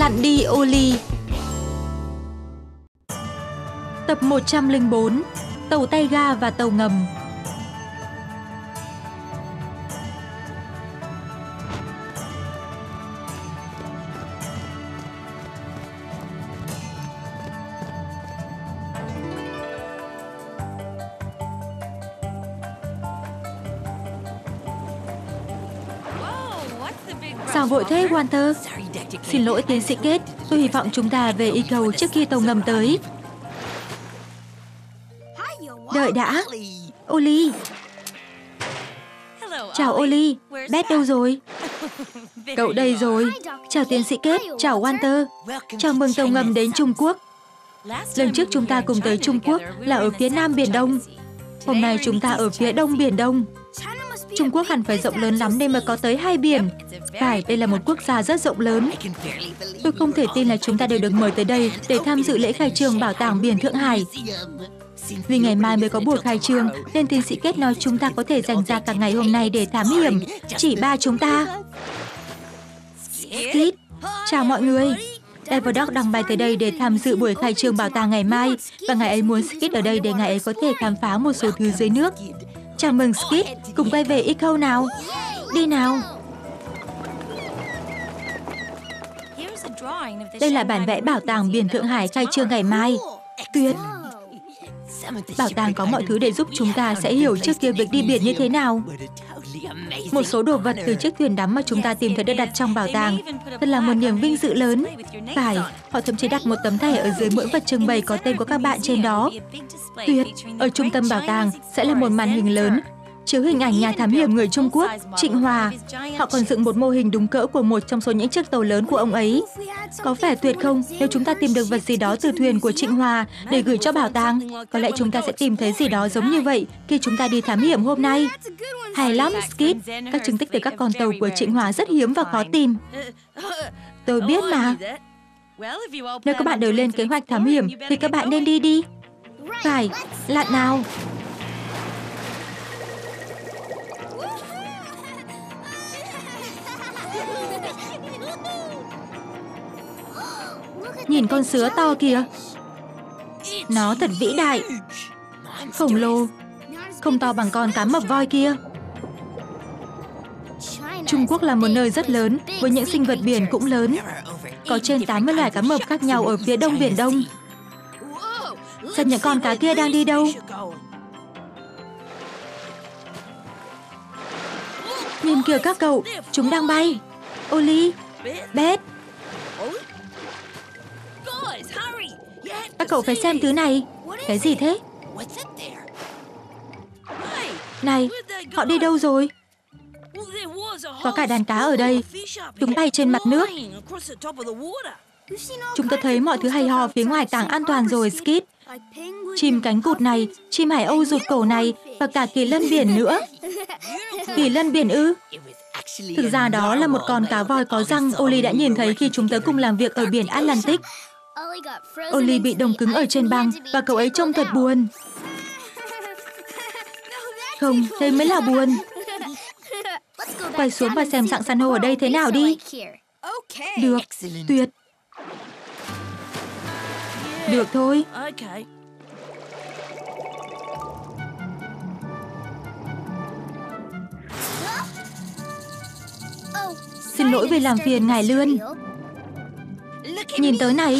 Chặn đi Oli. Tập 104. Tàu tay ga và tàu ngầm. Sao vội thế Walter? Xin lỗi tiến sĩ Kết, tôi hy vọng chúng ta về Eco trước khi tàu ngầm tới. Đợi đã. Oli. Chào Oli, Beth đâu rồi? Cậu đây rồi. Chào tiến sĩ Kết, chào Walter. Chào mừng tàu ngầm đến Trung Quốc. Lần trước chúng ta cùng tới Trung Quốc là ở phía Nam Biển Đông. Hôm nay chúng ta ở phía Đông Biển Đông. Trung Quốc hẳn phải rộng lớn lắm nên mới có tới 2 biển. Phải, đây là một quốc gia rất rộng lớn. Tôi không thể tin là chúng ta đều được mời tới đây để tham dự lễ khai trương bảo tàng biển Thượng Hải. Vì ngày mai mới có buổi khai trương nên tiến sĩ Kết nói chúng ta có thể dành ra cả ngày hôm nay để thám hiểm. Chỉ 3 chúng ta. Skid, chào mọi người. Davidoff đang bay tới đây để tham dự buổi khai trương bảo tàng ngày mai. Và ngài ấy muốn Skid ở đây để ngài ấy có thể khám phá một số thứ dưới nước. Chào mừng Skid, cùng quay về Eco nào. Đi nào. Đây là bản vẽ bảo tàng biển Thượng Hải khai trương ngày mai. Tuyệt. Bảo tàng có mọi thứ để giúp chúng ta sẽ hiểu trước kia việc đi biển như thế nào. Một số đồ vật từ chiếc thuyền đắm mà chúng ta tìm thấy được đặt trong bảo tàng. Thật là một niềm vinh dự lớn. Phải, họ thậm chí đặt một tấm thẻ ở dưới mỗi vật trưng bày có tên của các bạn trên đó. Tuyệt, ở trung tâm bảo tàng sẽ là một màn hình lớn chiếu hình ảnh nhà thám hiểm người Trung Quốc, Trịnh Hòa. Họ còn dựng một mô hình đúng cỡ của một trong số những chiếc tàu lớn của ông ấy. Có vẻ tuyệt không nếu chúng ta tìm được vật gì đó từ thuyền của Trịnh Hòa để gửi cho bảo tàng. Có lẽ chúng ta sẽ tìm thấy gì đó giống như vậy khi chúng ta đi thám hiểm hôm nay. Hay lắm, Skid. Các chứng tích từ các con tàu của Trịnh Hòa rất hiếm và khó tìm. Tôi biết mà. Nếu các bạn đều lên kế hoạch thám hiểm thì các bạn nên đi đi. Phải, lặn nào. Nhìn con sứa to kìa. Nó thật vĩ đại. Khổng lồ. Không to bằng con cá mập voi kia. Trung Quốc là một nơi rất lớn với những sinh vật biển cũng lớn. Có trên 80 loài cá mập khác nhau ở phía Đông Biển Đông. Xem những con cá kia đang đi đâu. Nhìn kìa các cậu, chúng đang bay. Oli, Beth. Các cậu phải xem thứ này. Cái gì thế? Này, họ đi đâu rồi? Có cả đàn cá ở đây. Chúng bay trên mặt nước. Chúng ta thấy mọi thứ hay ho phía ngoài tảng an toàn rồi, Skid. Chim cánh cụt này, chim hải âu rụt cổ này và cả kỳ lân biển nữa. Kỳ lân biển ư? Thực ra đó là một con cá voi có răng Oli đã nhìn thấy khi chúng tớ cùng làm việc ở biển Atlantic. Oli bị đông cứng ở trên băng và cậu ấy trông thật buồn. Không, thế mới là buồn. Quay xuống và xem dạng san hô ở đây thế nào đi. Được, tuyệt. Được thôi. Xin lỗi vì làm phiền ngài Lươn. Nhìn tới này.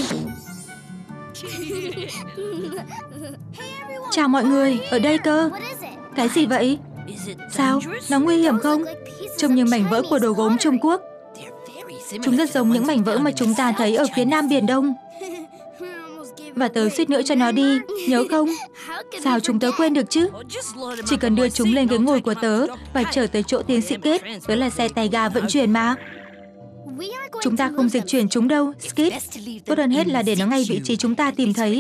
Chào mọi người, ở đây cơ. Cái gì vậy? Sao? Nó nguy hiểm không? Trông như mảnh vỡ của đồ gốm Trung Quốc. Chúng rất giống những mảnh vỡ mà chúng ta thấy ở phía Nam Biển Đông. Và tớ suýt nữa cho nó đi, nhớ không? Sao chúng tớ quên được chứ? Chỉ cần đưa chúng lên ghế ngồi của tớ và chở tới chỗ tiến sĩ Kết. Tớ là xe tay ga vận chuyển mà. Chúng ta không dịch chuyển chúng đâu, Skid. Tốt hơn hết là để nó ngay vị trí chúng ta tìm thấy.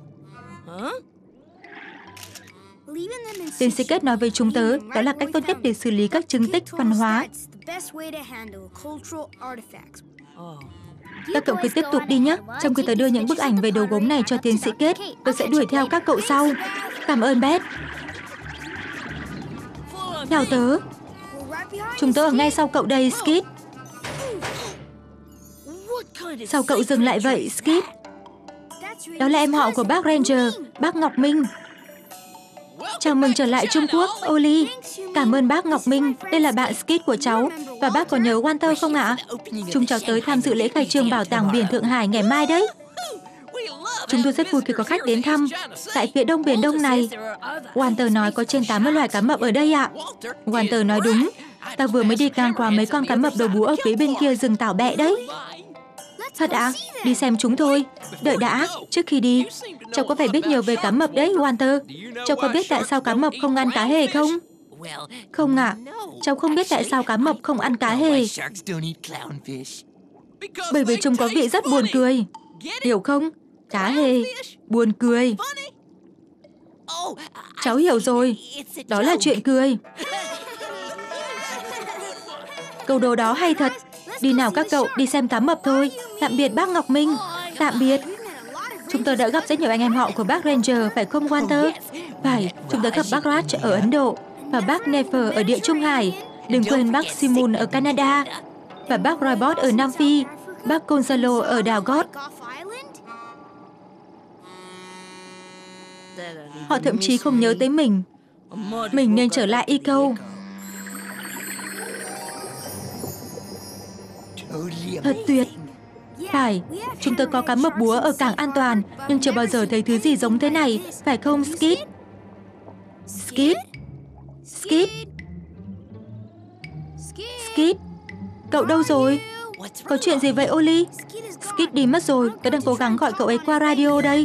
Tiến sĩ Kết nói với chúng tớ đó là cách tốt nhất để xử lý các chứng tích văn hóa. Các cậu cứ tiếp tục đi nhé. Trong khi tớ đưa những bức ảnh về đồ gốm này cho tiến sĩ Kết, tớ sẽ đuổi theo các cậu sau. Cảm ơn Beth. Theo tớ. Chúng tớ ở ngay sau cậu đây, Skid. Sao cậu dừng lại vậy, Skip? Đó là em họ của bác Ranger, bác Ngọc Minh. Chào mừng trở lại Trung Quốc, Oli. Cảm ơn bác Ngọc Minh, đây là bạn Skip của cháu. Và bác có nhớ Walter không ạ? Chúng cháu tới tham dự lễ khai trương bảo tàng biển Thượng Hải ngày mai đấy. Chúng tôi rất vui khi có khách đến thăm. Tại phía đông biển Đông này, Walter nói có trên 80 loài cá mập ở đây ạ. Walter nói đúng. Ta vừa mới đi ngang qua mấy con cá mập đầu búa ở phía bên kia rừng Tảo Bẹ đấy. Thật ạ? Đi xem chúng thôi. Đợi đã, trước khi đi, cháu có phải biết nhiều về cá mập đấy, Walter. Cháu có biết tại sao cá mập không ăn cá hề không? Không ạ, cháu không biết tại sao cá mập không ăn cá hề. Bởi vì chúng có vị rất buồn cười. Hiểu không? Cá hề, buồn cười. Cháu hiểu rồi, đó là chuyện cười. Câu đố đó hay thật. Đi nào các cậu, đi xem cá mập thôi. Tạm biệt bác Ngọc Minh. Tạm biệt. Chúng tôi đã gặp rất nhiều anh em họ của bác Ranger, phải không Walter? Phải, chúng tôi gặp bác Raj ở Ấn Độ và bác Nefer ở Địa Trung Hải. Đừng quên bác Simon ở Canada và bác Robot ở Nam Phi, bác Gonzalo ở đảo God. Họ thậm chí không nhớ tới mình. Mình nên trở lại Eco. Thật tuyệt. Phải, chúng tôi có cá mập búa ở cảng an toàn, nhưng chưa bao giờ thấy thứ gì giống thế này, phải không Skip? Skip? Skip? Skip? Cậu đâu rồi? Có chuyện gì vậy Oli? Skip đi mất rồi, tôi đang cố gắng gọi cậu ấy qua radio đây.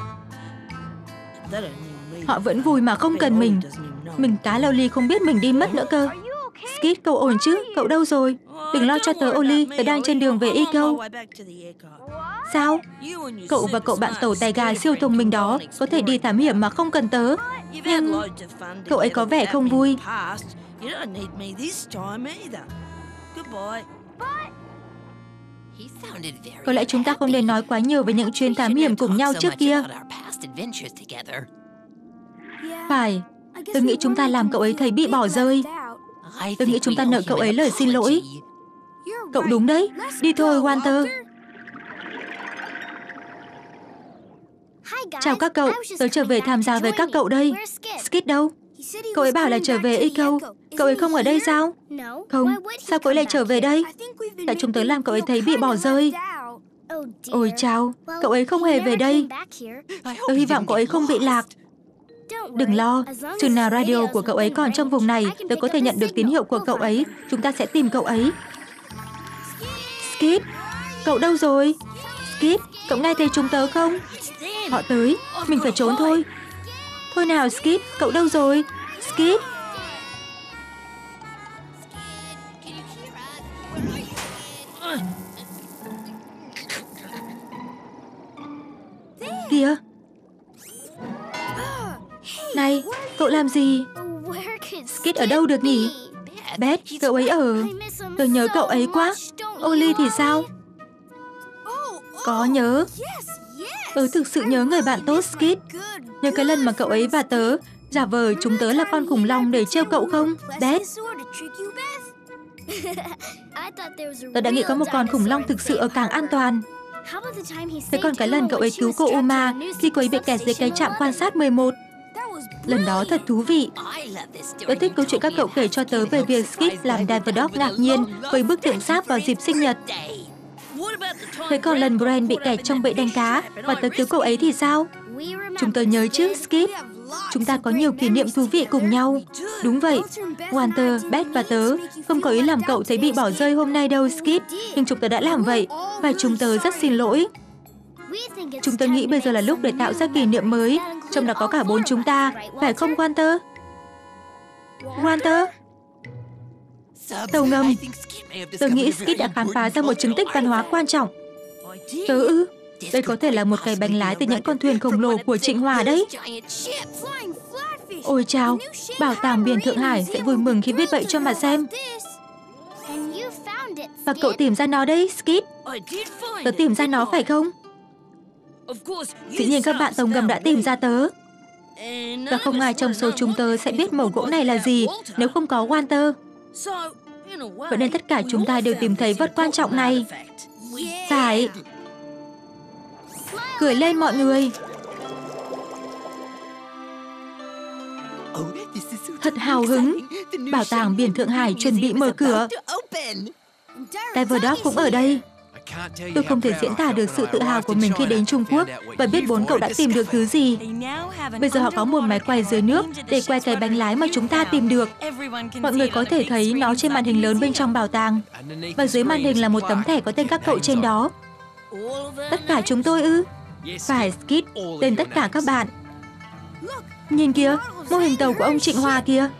Họ vẫn vui mà không cần mình. Mình cá Loli không biết mình đi mất nữa cơ. Skip, cậu ổn chứ? Cậu đâu rồi? Đừng lo cho tớ Oli, tớ đang trên đường về Eco. Sao? Cậu và cậu bạn tàu tài gà siêu thông minh đó có thể đi thám hiểm mà không cần tớ. Nhưng cậu ấy có vẻ không vui. Có lẽ chúng ta không nên nói quá nhiều về những chuyến thám hiểm cùng nhau trước kia. Phải, tôi nghĩ chúng ta làm cậu ấy thấy bị bỏ rơi. Tôi nghĩ chúng ta nợ cậu ấy lời xin lỗi. Cậu đúng đấy, đi thôi Walter. Chào các cậu, tớ trở về tham gia với các cậu đây. Skip đâu? Cậu ấy bảo là trở về Eco. Cậu ấy không ở đây sao? Không, sao cậu ấy lại trở về đây? Tại chúng tớ làm cậu ấy thấy bị bỏ rơi. Ôi chao, cậu ấy không hề về đây. Tôi hy vọng cậu ấy không bị lạc. Đừng lo, chừng nào radio của cậu ấy còn trong vùng này, tớ có thể nhận được tín hiệu của cậu ấy. Chúng ta sẽ tìm cậu ấy. Skip, cậu đâu rồi? Skip, cậu nghe thấy chúng tớ không? Họ tới, mình phải trốn thôi. Thôi nào Skip, cậu đâu rồi? Skip. Kìa. Này, cậu làm gì? Skip ở đâu được nhỉ? Beth, cậu ấy ở... Tôi nhớ cậu ấy quá. Oli thì sao? Có nhớ. Tớ thực sự nhớ người bạn tốt Skip. Nhớ cái lần mà cậu ấy và tớ giả vờ chúng tớ là con khủng long để trêu cậu không, Beth? Tớ đã nghĩ có một con khủng long thực sự ở cảng an toàn. Thế còn cái lần cậu ấy cứu cô Uma khi cô ấy bị kẹt dưới cái trạm quan sát 11. Lần đó thật thú vị. Tớ thích câu chuyện các cậu kể cho tớ về việc Skip làm Davidoff ngạc nhiên với bức tượng sáp vào dịp sinh nhật. Thế còn lần Brand bị kẹt trong bẫy đánh cá và tớ cứu cậu ấy thì sao? Chúng tớ nhớ chứ, Skip. Chúng ta có nhiều kỷ niệm thú vị cùng nhau. Đúng vậy, Walter, Beth và tớ không có ý làm cậu thấy bị bỏ rơi hôm nay đâu, Skip. Nhưng chúng tớ đã làm vậy và chúng tớ rất xin lỗi. Chúng tớ nghĩ bây giờ là lúc để tạo ra kỷ niệm mới, trong đó có cả 4 chúng ta, phải không Walter? Walter? Tàu ngầm. Tớ nghĩ Skip đã khám phá ra một chứng tích văn hóa quan trọng. Tớ ư? Đây có thể là một cái bánh lái từ những con thuyền khổng lồ của Trịnh Hòa đấy. Ôi chao, bảo tàng biển Thượng Hải sẽ vui mừng khi biết vậy cho mà xem. Và cậu tìm ra nó đấy, Skip. Tớ tìm ra nó phải không? Dĩ nhiên các bạn tàu ngầm đã tìm ra tớ. Và không ai trong số chúng tớ sẽ biết mẩu gỗ này là gì nếu không có Walter. Vậy nên tất cả chúng ta đều tìm thấy vật quan trọng này. Phải. Cười lên mọi người. Thật hào hứng. Bảo tàng biển Thượng Hải chuẩn bị mở cửa. Diverdock cũng ở đây. Tôi không thể diễn tả được sự tự hào của mình khi đến Trung Quốc và biết 4 cậu đã tìm được thứ gì. Bây giờ họ có một máy quay dưới nước để quay cái bánh lái mà chúng ta tìm được. Mọi người có thể thấy nó trên màn hình lớn bên trong bảo tàng. Và dưới màn hình là một tấm thẻ có tên các cậu trên đó. Tất cả chúng tôi ư? Phải, Skip, tên tất cả các bạn. Nhìn kìa, mô hình tàu của ông Trịnh Hòa kìa.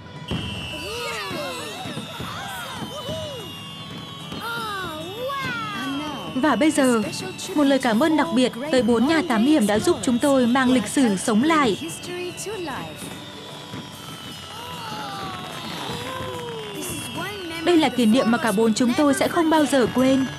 Và bây giờ, một lời cảm ơn đặc biệt tới 4 nhà thám hiểm đã giúp chúng tôi mang lịch sử sống lại. Đây là kỷ niệm mà cả 4 chúng tôi sẽ không bao giờ quên.